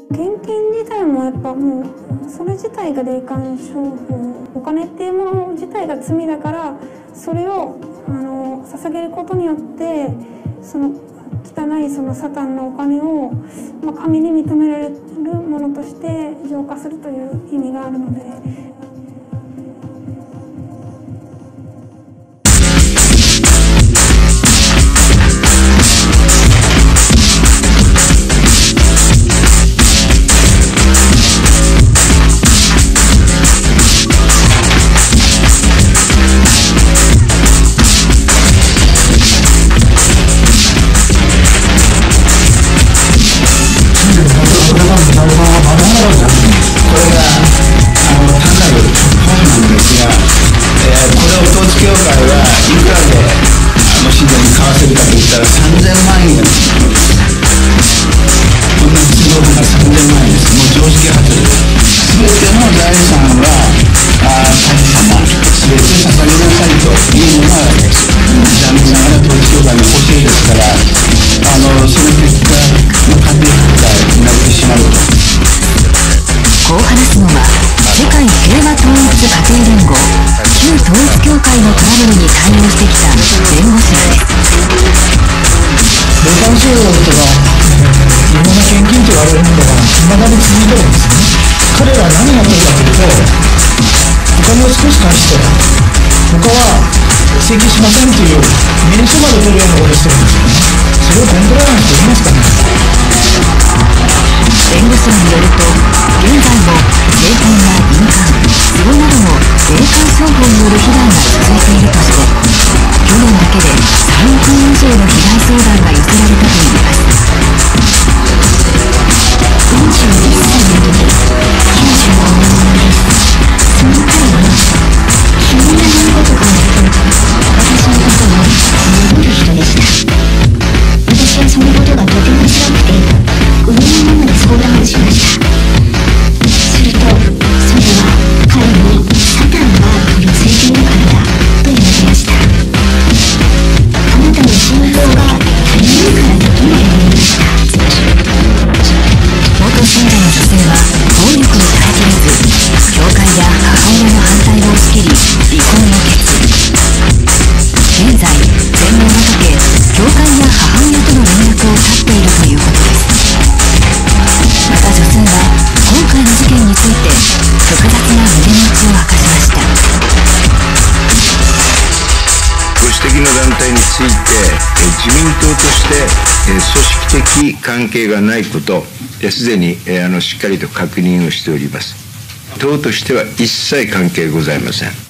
献金自体もやっぱもうそれ自体が霊感商法、お金っていうもの自体が罪だから、それを捧げることによってその汚いそのサタンのお金を、神に認められるものとして浄化するという意味があるので。 こう話すのは世界平和統一家庭連合旧統一教会のトラブルに対応してきた弁護士です。 霊感商法とかいろんな献金と言われるものが未だに続いてるんですね。彼らは何やってるかというと、お金を少し貸して他は請求しませんという名書まで取るようなことをしてるんですよね。それをコントローラーと言いますかね。 弁護士によると、現在も税金や印鑑、壺などの霊感商法による被害が続いているとして、去年だけで3億円以上の被害相談が寄せられたといいます。41歳の時、95年生まれです。その彼は急に何事かをすると、私のことを守る人でした。私はそのことがとても辛くて、5年のままで相談をしました。すると、それは彼にサタンが乗せているからだと言われました。あなたの信仰が足りないからだとも言われました。元信者の女性は暴力に耐えきれず、教会や母親の反対を押し切り離婚を決意。現在、全盲が解け、教会や母親との連絡を絶っているということです。また女性は今回の事件について複雑な胸の内を明かしました。 ご指摘の団体について自民党として組織的関係がないことすでにしっかりと確認をしております。党としては一切関係ございません。